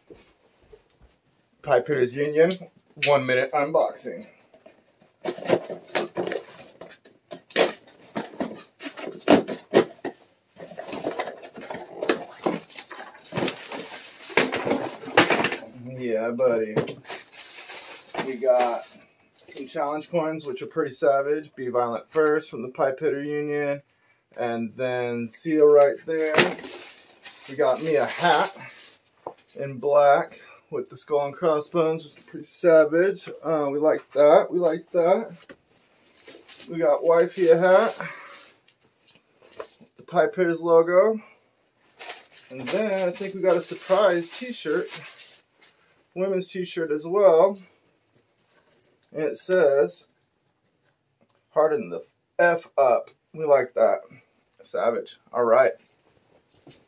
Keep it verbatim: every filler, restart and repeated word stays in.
Pipe Hitters Union one minute unboxing. Yeah, buddy. We got some challenge coins, which are pretty savage. Be Violent First from the Pipe Hitter Union. And then Seal right there. We got me a hat in black with the skull and crossbones, which is pretty savage. Uh, we like that. We like that. We got Wifey a hat. The Pipe Hitters logo. And then I think we got a surprise t-shirt. Women's t-shirt as well. And it says, harden the F up. We like that. Savage. All right.